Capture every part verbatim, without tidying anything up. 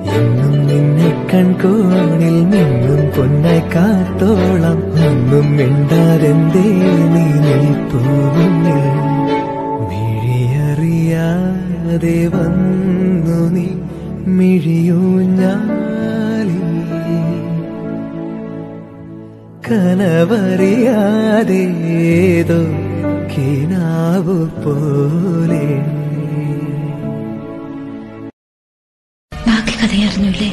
എന്നും നിന്നെ കൺകോണിൽ നിന്നും പൊന്നായി കാത്തോളം ഒന്നും മിണ്ടാതെന്തേ നീ നിൽപ്പൂന്നിൽ മിഴിയറിയാതെ വന്നു നീ മിഴിയൂഞ്ഞാലി കനവറിയാതേതോ കിനാവു പോലെ. ബാക്കി കഥയറിഞ്ഞൂല്ലേ?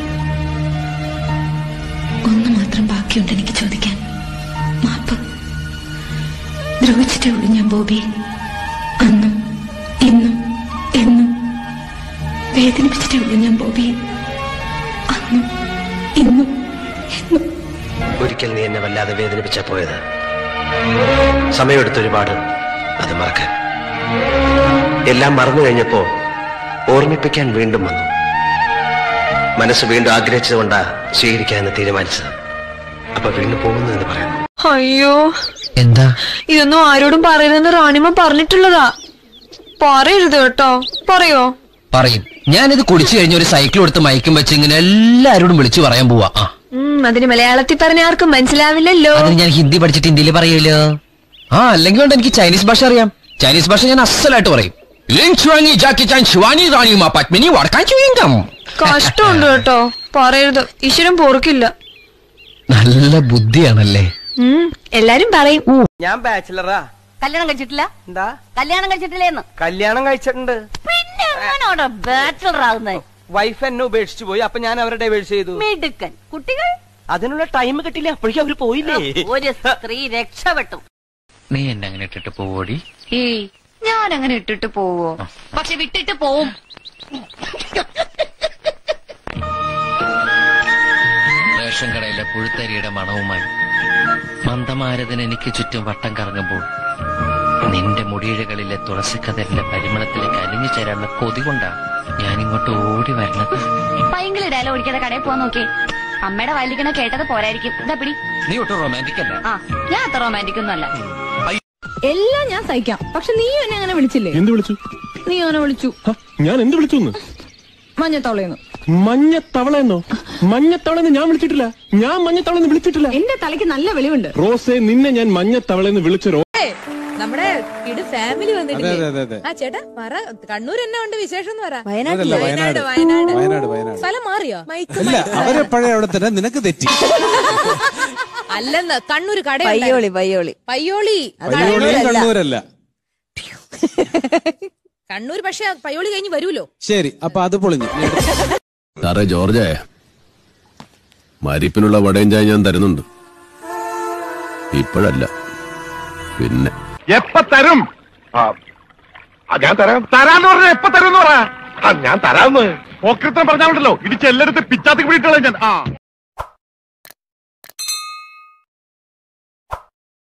ഒന്ന് മാത്രം ബാക്കിയുണ്ട് എനിക്ക് ചോദിക്കാൻ. മാപ്പ്. ദ്രോഹിച്ചിട്ടേ ഉള്ളൂ ഞാൻ ബോബി. അന്നും ഇന്നും എന്നും വേദനിപ്പിച്ചിട്ടേ ഉള്ളൂ ഞാൻ ബോബി. അന്നും ഇന്നും എന്നും. ഒരിക്കൽ നീ എന്നെ വല്ലാതെ വേദനിപ്പിച്ചാ പോയത്. സമയമെടുത്തൊരുപാട് അത് മറക്കാൻ. എല്ലാം മറന്നു കഴിഞ്ഞപ്പോ ഓർമ്മിപ്പിക്കാൻ വീണ്ടും വന്നു. മനസ്സ് വീണ്ടും ആഗ്രഹിച്ചതുകൊണ്ടാ സ്വീകരിക്കാമെന്ന് തീരുമാനിച്ചത്. അപ്പൊ വീണ്ടും പോകുന്നു എന്ന് പറയുന്നു. അയ്യോ, എന്താ ഇതൊന്നും ആരോടും പറയരുതെന്ന് റാണിമ പറഞ്ഞിട്ടുള്ളതാ. പറയരുത് കേട്ടോ. പറയോ? പറയും. ഞാനിത് കുടിച്ചു കഴിഞ്ഞ ഒരു സൈക്കിൾ എടുത്ത് മയക്കും വെച്ച് ഇങ്ങനെ എല്ലാരോടും വിളിച്ചു പറയാൻ പോവാ. അതിന് മലയാളത്തിൽ പറഞ്ഞ ആർക്കും മനസ്സിലാവില്ലല്ലോ. അതിന് ഞാൻ ഹിന്ദി പഠിച്ചിട്ട് ഹിന്ദിയിൽ പറയൂലോ. ആ അല്ലെങ്കിൽ കൊണ്ട് എനിക്ക് ചൈനീസ് ഭാഷ അറിയാം. ചൈനീസ് ഭാഷ ഞാൻ അസലായിട്ട് പറയും. കഷ്ടമുണ്ട് കേട്ടോ. പറയരുത്. ഈശ്വരൻ പൊറുക്കില്ല. നല്ല ബുദ്ധിയാണല്ലേ. എല്ലാരും പറയും. ഞാൻ ബാച്ചിലറാ. കല്യാണം കഴിച്ചിട്ടില്ല? എന്താ കല്യാണം കഴിച്ചിട്ടില്ലേന്ന്? കല്യാണം കഴിച്ചിട്ടുണ്ട്. പിന്നെ എങ്ങനെയാണോ ബാച്ചിലർ ആകുന്നത്? വൈഫ് എന്നെ ഉപേക്ഷിച്ചു പോയി. അപ്പൊ ഞാൻ അവരെ ഡൈവേഴ്സ് ചെയ്തു. മിടുക്കൻ. കുട്ടികൾ? അതിനുള്ള ടൈം കിട്ടില്ല. അപ്പോഴേക്കും അവര് പോയില്ലേ. ഒരു സ്ത്രീ രക്ഷപ്പെട്ടു. നീ എന്നെ അങ്ങനെ ഇട്ടിട്ട് പോവോടി? ഏയ്, ഞാൻ അങ്ങനെ ഇട്ടിട്ട് പോവോ? പക്ഷെ വിട്ടിട്ട് പോവും. റേഷൻ കടയിലെ പുഴുത്തരിയുടെ മണവുമായി മന്ദമാരതൻ എനിക്ക് ചുറ്റും വട്ടം കറങ്ങുമ്പോൾ നിന്റെ മുടിയിഴകളിലെ തുളസിക്കതലിന്റെ പരിമളത്തിലേക്ക് അലിഞ്ഞു ചേരാനുള്ള കൊതി കൊണ്ടാണ് ഞാനിങ്ങോട്ട് ഓടി വരണത്. പൈങ്കിളി ഡയലോഗ് ഓടിക്കാതെ കടയിൽ പോവാൻ നോക്കി. അമ്മയുടെ വയലിക്കണ കേട്ടത് പോരായിരിക്കും. ഇതാ പിടി. നീ ഒട്ടും റൊമാൻറ്റിക് അല്ല. ആ, ഞാൻ അത്ര റൊമാൻറ്റിക് ഒന്നും അല്ല. എല്ലാം ഞാൻ സഹിക്കാം. പക്ഷെ നീ എന്നെ അങ്ങനെ വിളിച്ചില്ലേ? എന്ത് വിളിച്ചു? നീ അവനെ വിളിച്ചു. ഞാൻ എന്ത് വിളിച്ചു? മഞ്ഞത്തവളയെന്നു. മഞ്ഞത്തവളയെന്നോ? മഞ്ഞത്തവളെന്ന് ഞാൻ വിളിച്ചിട്ടില്ല. ഞാൻ മഞ്ഞത്തവളെന്ന് വിളിച്ചിട്ടില്ല. എന്റെ തലയ്ക്ക് നല്ല വെളിവുണ്ട്. റോസേ, നിന്നെ ഞാൻ മഞ്ഞത്തവളെന്ന് വിളിച്ച റോ നമ്മുടെ ഇട് ഫാമിലി വന്നിട്ടില്ലേ? ആ ചേട്ടാ പറ, കണ്ണൂർ എന്നാ ഉണ്ട് വിശേഷം എന്ന് പറ. വയനാട് വയനാട് വയനാട് സ്ഥലം മാറിയോ? അവരെ പഴയ അവിടെ തന്നെ. നിനക്ക് തെറ്റി. അല്ലെന്ന് കണ്ണൂർ കട പയ്യോളി പയ്യോളി പയ്യോളി കണ്ണൂരല്ല. കണ്ണൂർ പക്ഷെ പയ്യോളി കഴിഞ്ഞ് വരൂലോ. ശരി, അപ്പൊ അത് പൊളിഞ്ഞു. സാറേ ജോർജേ, മരിപ്പിനുള്ള വടയും ചായ ഞാൻ തരുന്നുണ്ട്. ഇപ്പോഴല്ല, പിന്നെ എപ്പ തരും? ഞാൻ തരാം. തരാന്ന് പറഞ്ഞ എപ്പ തരും എന്ന് പറ. ഞാൻ തരാന്ന് പോക്കൃത്തം പറഞ്ഞാലുണ്ടല്ലോ ഇടിച്ച് എല്ലായിടത്തും പിച്ചാത്തി പിടിയിട്ടുള്ള ഞാൻ. ആ